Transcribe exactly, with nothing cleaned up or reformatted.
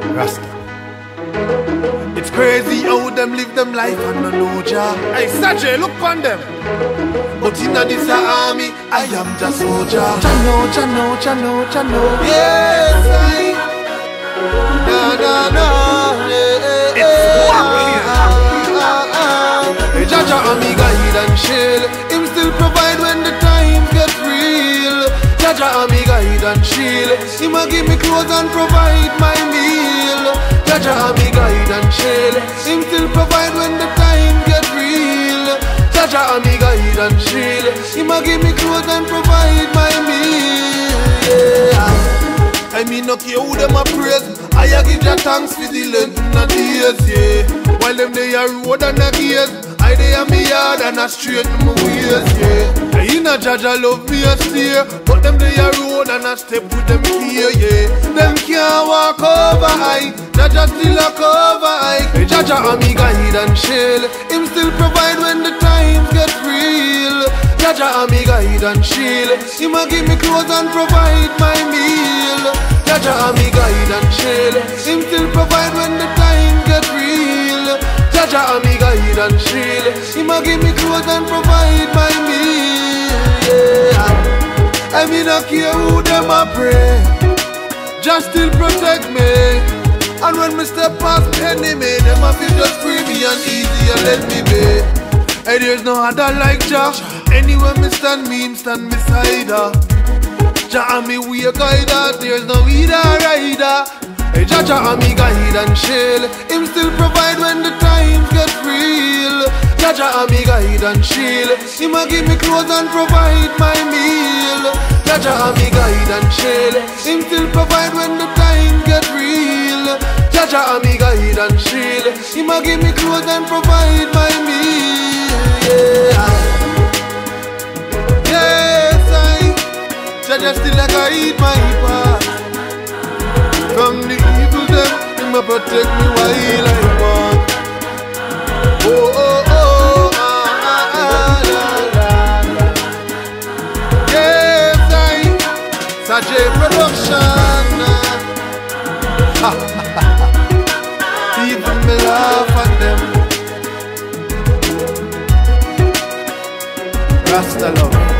Rasta. It's crazy how them live them life and no know Jah. Hey Sajay, look on them. But in this army, I am just soldier. Jah know, Jah know, Jah know, Jah know. Yes, I. Na na na. It's warrior. Jah Jah army guide and shield. Him still provide when the times get real. Jah Jah army guide and shield. Him a give me clothes and provide my meal. Jah Jah army guide and shield. Him still provide when the time get real. Jah Jah army guide and shield. Him a give me clothes and provide my meal. Yeah. I mean no care who them a praise. I a give Jah thanks for the length in the days, yeah. While them they a road and a gaze, I they a me yard and a straighten my ways, yeah. I in a Jah Jah love me a steer, but them they a road and a step with them fear, yeah. Them can't walk over I, Jah Jah still a cover I. Hey, Jah Jah army guide and shield. Him still provide when the times get real. Jah Jah army guide and shield. Him a give me clothes and provide my meal. Jah Jah army guide and shield. Him still provide when the time get real. Jah Jah army guide and shield. Him a give me clothes and provide my meal. Yeah. I mean I care who them a pray. Just still protect me. And when me step past me enemy, them a feel just free me and easy and let me be. Hey, there's no other like Jah. Anywhere me stand, me him stand beside her. Jah and me we a guider, there's no either rider. Hey, Jah Jah and me guide and shield. Him still provide when the times get real. Jah Jah and me guide and shield. Him a give me clothes and provide my meal. Jah Jah and me guide and shield. Him still provide when the time get real. Jah Jah and me guide and shield. Him a give me clothes and provide my meal. Yeah. Yes, I. Jah Jah still a guide my path. From the evil them, him a protect me while I walk. Oh oh oh, ah ah ah, la la la. Yes, I. Sajay production. Ha ha ha. Even me laugh at them. Rasta love.